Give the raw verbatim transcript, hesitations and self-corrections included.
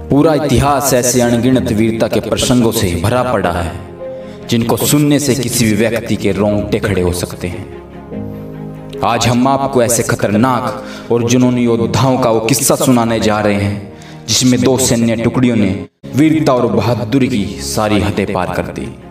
पूरा इतिहास ऐसे अनगिनत वीरता के प्रसंगों से भरा पड़ा है जिनको सुनने से किसी भी व्यक्ति के रोंगटे खड़े हो सकते हैं। आज हम आपको ऐसे खतरनाक और जुनूनी योद्धाओं का वो किस्सा सुनाने जा रहे हैं जिसमें दो सैन्य टुकड़ियों ने वीरता और बहादुरी की सारी हदें पार कर दी।